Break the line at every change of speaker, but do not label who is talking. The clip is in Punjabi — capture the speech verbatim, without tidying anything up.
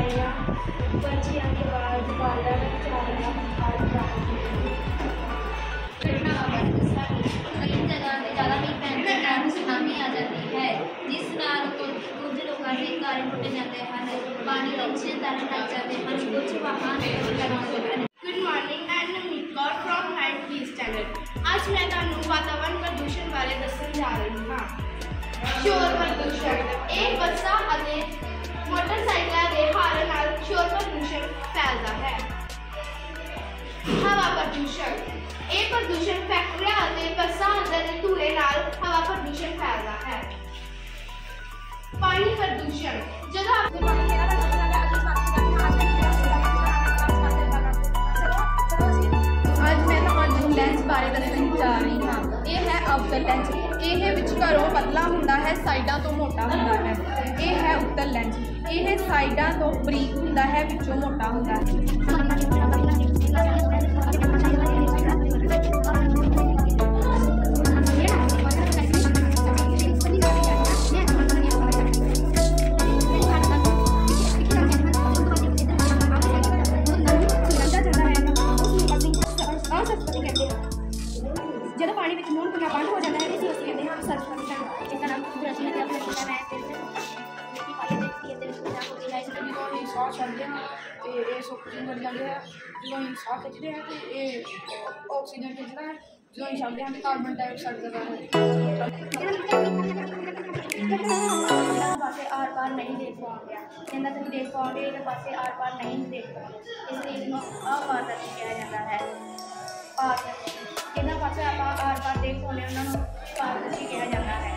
गाड़ियाँ, पंछियों की आवाज़, बादल, चांदना आदि
घटना कई जगह से ज़्यादा मीह पैण के कारण सुनामी आ जाती है, जिस नाल कुछ लोगों के घर टुट जाते हैं, पानी नीचे तरन लग जाते हैं, कुछ वाहन लग
good morning and namaskar from height की स्टैंडर्ड। आज मैं ਤੁਹਾਨੂੰ वातावरण प्रदूषण बारे ਦੱਸਣ ਜਾ ਰਹੀ ਹਾਂ। शोर प्रदूषण ਇਹ ਬੱਸਾਂ ਅਤੇ ਮੋਟਰਸਾਈਕਲਾਂ ਦੇ ਹਾਰਨ ਨਾਲ ਸ਼ੋਰ ਪ੍ਰਦੂਸ਼ਣ ਫੈਲਦਾ ਹੈ। ਹਵਾ ਪ੍ਰਦੂਸ਼ਣ ਇਹ ਪ੍ਰਦੂਸ਼ਣ ਫੈਕਟਰੀਆਂ ਅਤੇ ਬੱਸਾਂ ਅੰਦਰ ਦੇ ਧੂਏ ਨਾਲ ਹਵਾ ਪ੍ਰਦੂਸ਼ਣ ਫੈਲਦਾ ਹੈ। ਪਾਣੀ ਪ੍ਰਦੂਸ਼ਣ ਜਦੋਂ ਆਪਣੇ ਪਾਣੀ ਦਾ
ਅੱਜ ਮੈਂ ਤੁਹਾਨੂੰ ਲੈਂਸ ਬਾਰੇ ਦੱਸਣ ਜਾ ਰਹੀ ਹਾਂ। ਇਹ ਹੈ ਅਵਤਲ ਲੈਂਸ। ਇਹ ਵਿਚਕਾਰੋਂ ਪਤਲਾ ਹੁੰਦਾ ਹੈ, ਸਾਈਡਾਂ ਤੋਂ ਮੋਟਾ ਹੁੰਦਾ ਹੈ। ਇਹ ਹੈ ਉੱਤਲ ਲੈਂਸ। ਇਹ ਸਾਈਡਾਂ ਤੋਂ ਬਰੀਕ ਹੁੰਦਾ ਹੈ, ਵਿੱਚੋਂ ਮੋਟਾ ਹੁੰਦਾ ਹੈ।
ਜਦੋਂ ਪਾਣੀ ਵਿੱਚ ਮੂੰਹ ਕਰਨਾ ਬੰਦ ਹੋ ਜਾਂਦਾ ਹੈ ਇਸ ਨੂੰ ਅਸੀਂ ਕਹਿੰਦੇ ਹਾਂ ਸਰਫ। ਇਸ ਦਾ ਨਾਮ ਕੁਦਰਤੀ ਹੈ ਤੇ ਆਪਣਾ ਕੀਤਾ ਮੈਂ ਤੇ ਮਿੱਟੀ ਪਾਈ ਦਿੱਤੀ ਹੈ ਤੇ ਇਸ ਦਾ ਹੋਤੀ ਹੈ। ਇਸ ਨੂੰ
ਜਦੋਂ ਅਸੀਂ ਸਾਹ ਛੱਡਦੇ ਹਾਂ ਤੇ ਇਹ ਸੁੱਕ ਮਰ ਜਾਂਦੇ ਹੈ। ਜਦੋਂ ਅਸੀਂ ਸਾਹ ਖਿੱਚਦੇ ਹਾਂ ਤੇ ਇਹ ਆਕਸੀਜਨ ਖਿੱਚਦਾ ਹੈ। ਜਦੋਂ ਅਸੀਂ ਛੱਡਦੇ ਹਾਂ ਤੇ ਕਾਰਬਨ ਡਾਈਆਕਸਾਈਡ ਦਾ
पासे आर पार नहीं देख पाओगे, जिन्ना तुम देख पाओगे ये पासे आर पार नहीं देख पाओगे, इसलिए इसको अपारदर्शी कहा जाता है। पारदर्शी जिन्ना पासे आप आर पार देख पाने उन्होंने पारदर्शी कहा जाता है।